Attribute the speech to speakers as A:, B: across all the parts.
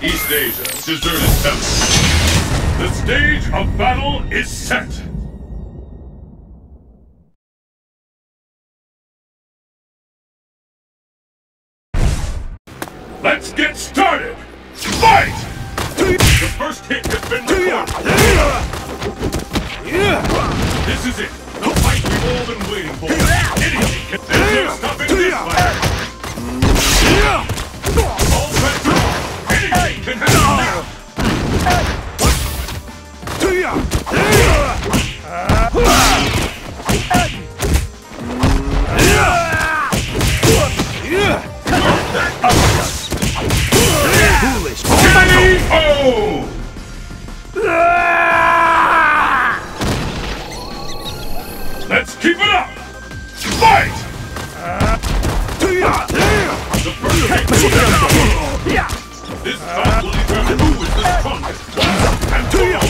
A: East Asia, deserted temple. The stage of battle is set. Let's get started! Fight! The first hit has been recorded. This is it. The fight we've all been waiting for. Anything can... There's no stopping this fight. All set to roll. Anything can happen now. Foolish. KO! Let's keep it up! Fight! The first hit will this time will determine who is the strongest. And go on!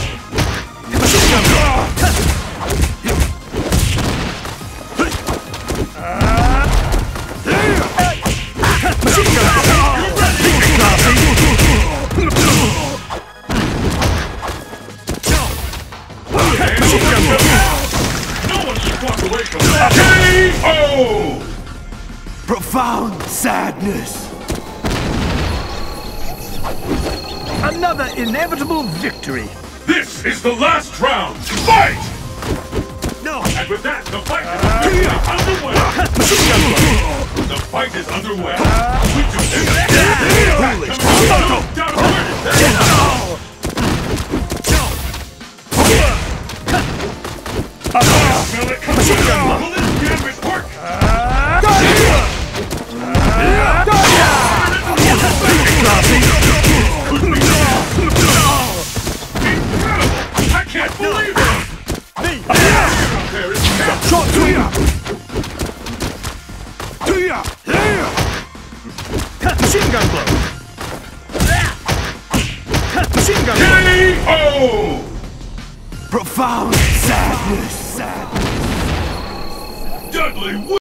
A: No one should walk away from that. KO!
B: Profound sadness. Another inevitable victory.
A: This is the last round. Fight!
B: No.
A: And with that, the fight is underway. The fight is underway. We do this. Smell it coming down. Will this gambit work? I can't believe it! There is
B: Shot to ya! To ya! Machine gun blow! Machine gun blow!
A: KO!
B: Profound sadness.
A: Dudley